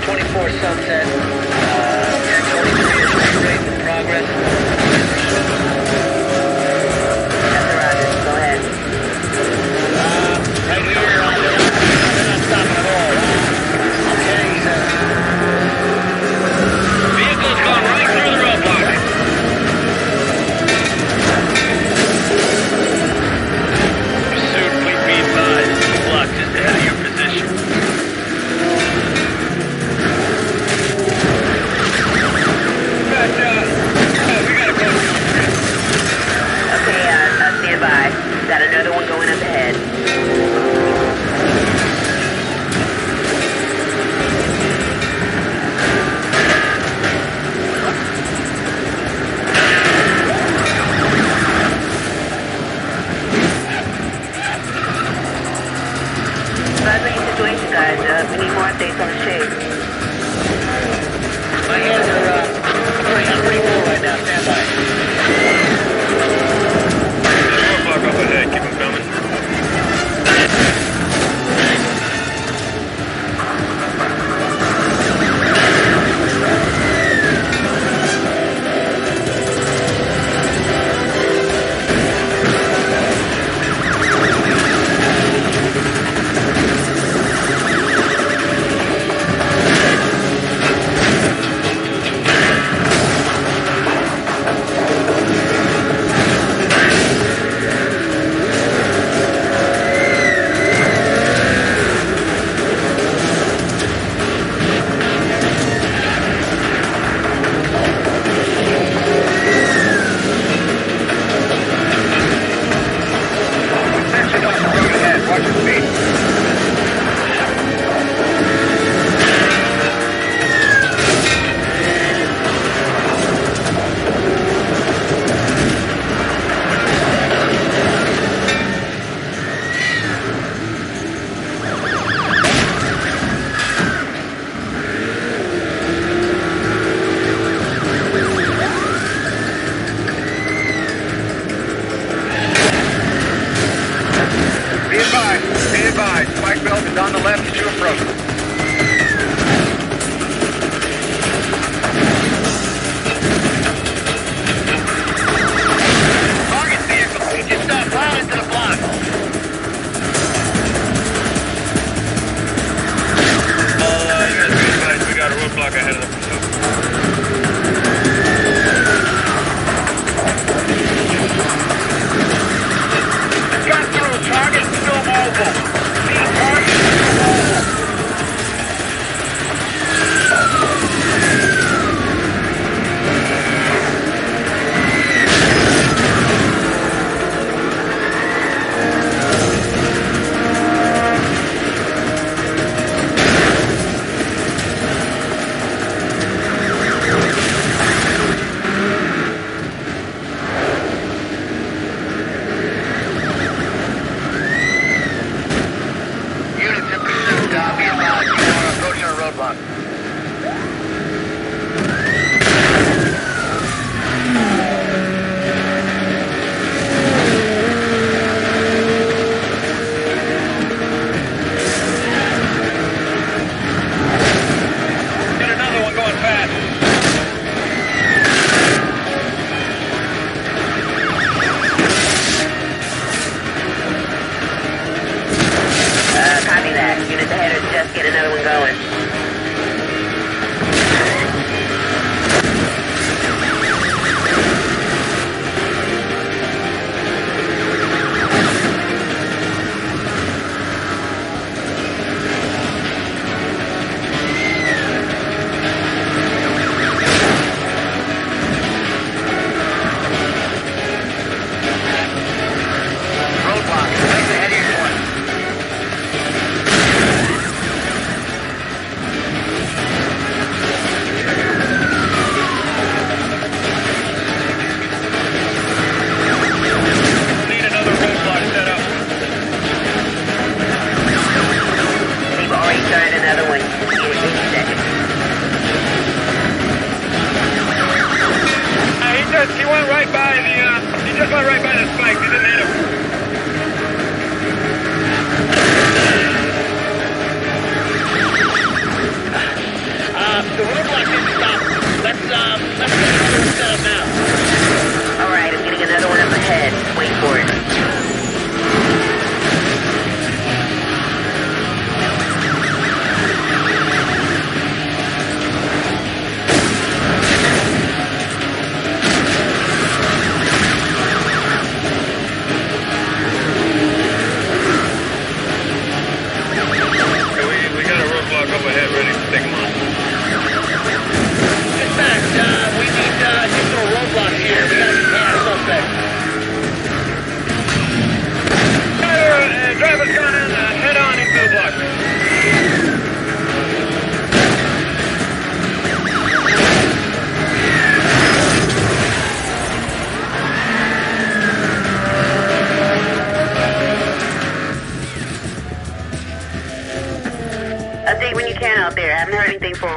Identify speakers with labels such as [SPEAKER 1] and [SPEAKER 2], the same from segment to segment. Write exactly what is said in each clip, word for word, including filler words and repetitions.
[SPEAKER 1] twenty-four Sunset. Uh, ten twenty-three is rate in progress. That's the Roger. Go ahead. Uh, right here. They're not stopping at all. Okay, sir. Vehicle's gone right through the roadblock. Pursuit, please be advised. Block just ahead of your position.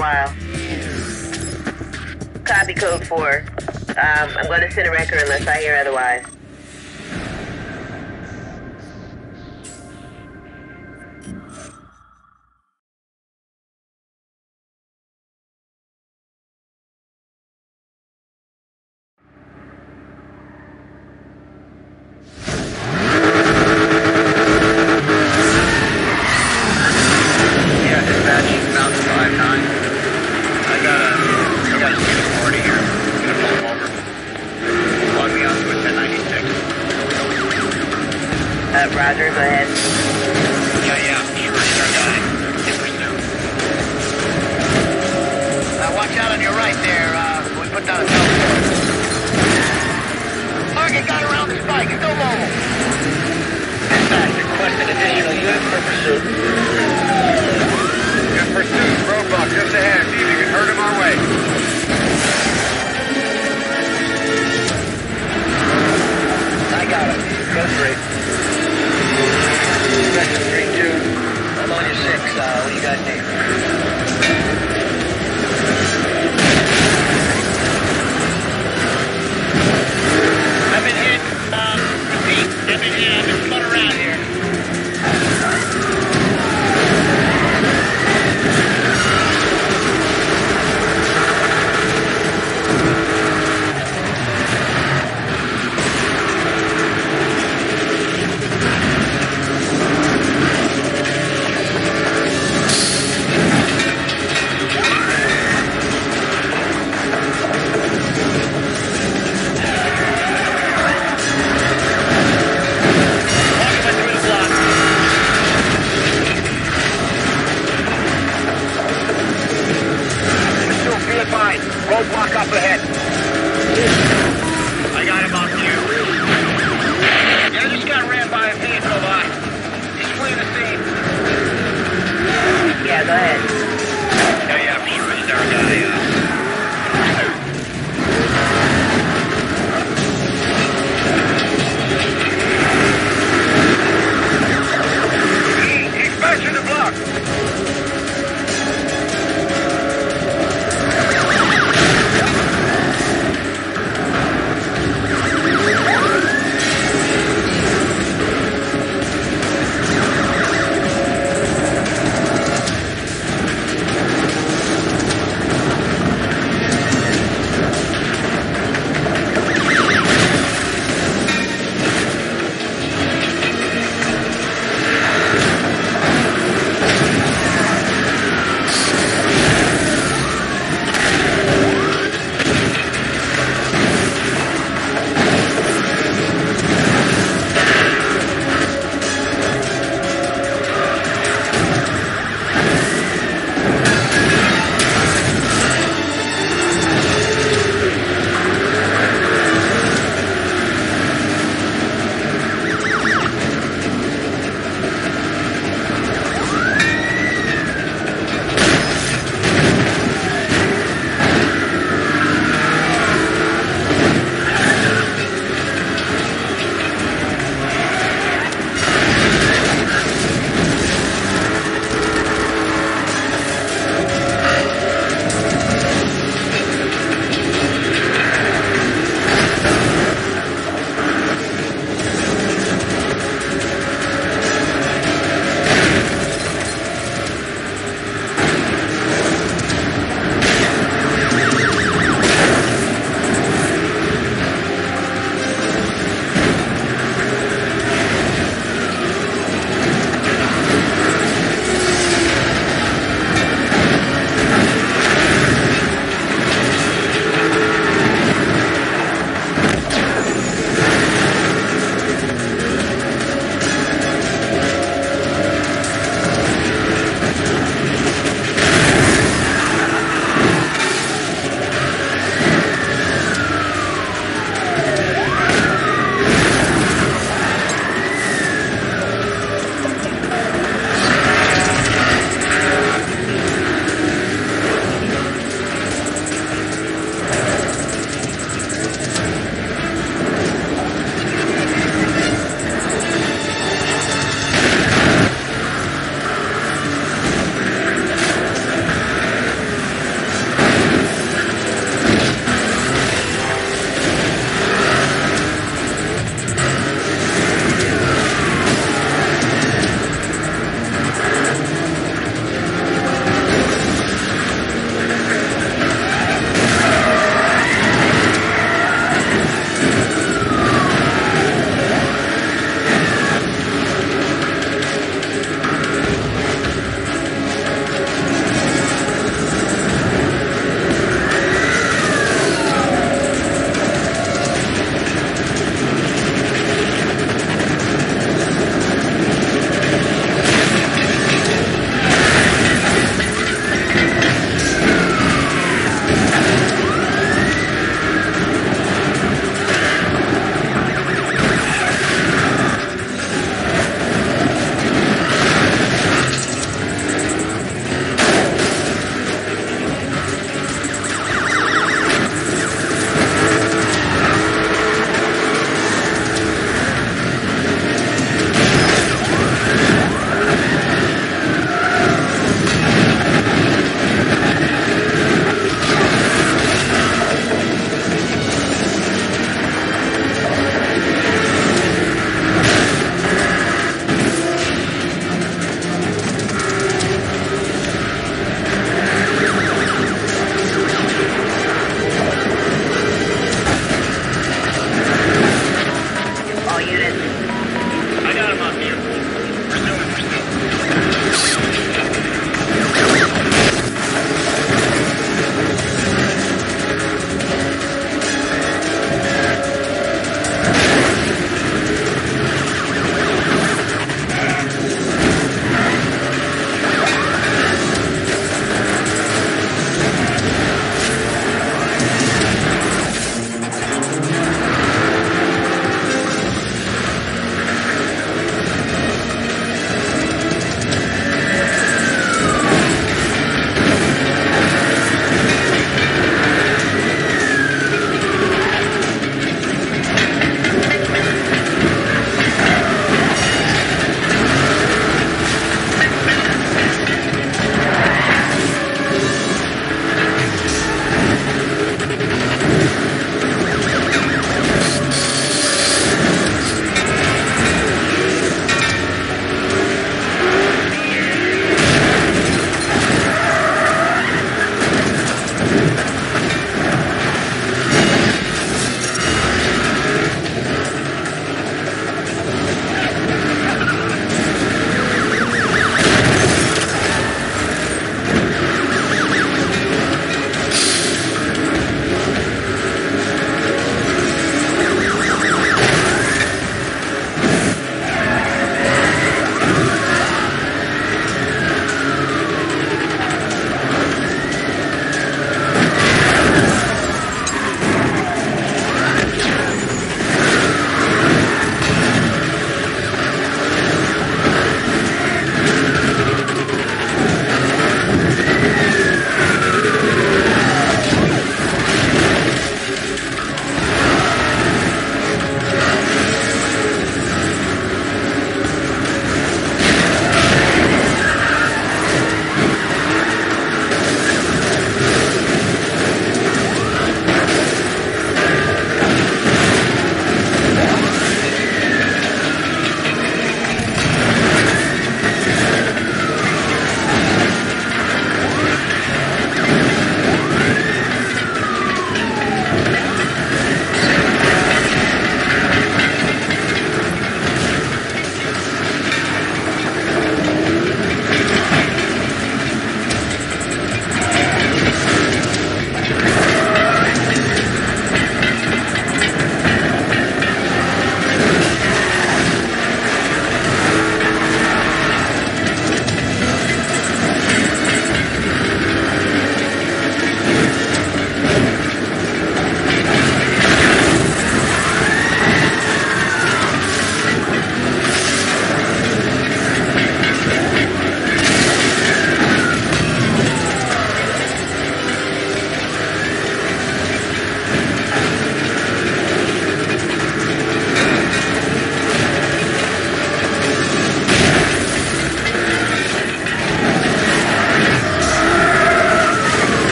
[SPEAKER 1] while. Copy code four. Um, I'm going to send a record unless I hear otherwise. Roger, go ahead.
[SPEAKER 2] Yeah, yeah, sure, start dying. Get pursuit. Uh, watch out on your right there, uh, we put down a teleport. Target got around the spike, still mobile.
[SPEAKER 1] Dispatch, requesting additional units for pursuit.
[SPEAKER 3] Good pursuit, roadblock just ahead. See if you can hurt him our way.
[SPEAKER 1] I got him. Go straight. Section three two. I'm on your six. Uh, what do you guys need?
[SPEAKER 2] I've been hit. Um, repeat. I've been hit. I've been spun around here.
[SPEAKER 3] Roadblock up ahead.
[SPEAKER 2] I got him on you.
[SPEAKER 3] Yeah, I just got ran by a vehicle. Uh, he's fleeing the scene.
[SPEAKER 1] Yeah, go ahead.
[SPEAKER 2] Yeah, yeah, for sure, it's our guy, uh...
[SPEAKER 3] He's smashing the block.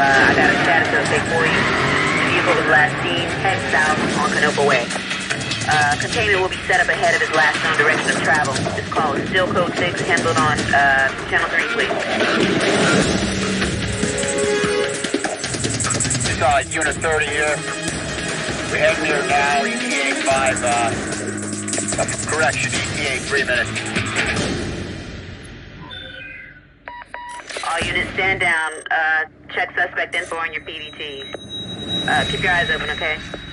[SPEAKER 1] Uh, I got a status update for you. The vehicle was last seen heading south on Canopa Way. Uh, containment will be set up ahead of his last known direction of travel. This call is still code six, handled on uh, channel three, please.
[SPEAKER 3] Solid unit thirty here. We're heading here now, E T A five, uh, correction, E T A three minutes.
[SPEAKER 1] All units stand down. Uh, check suspect info on your P D Ts. Uh, keep your eyes open, okay?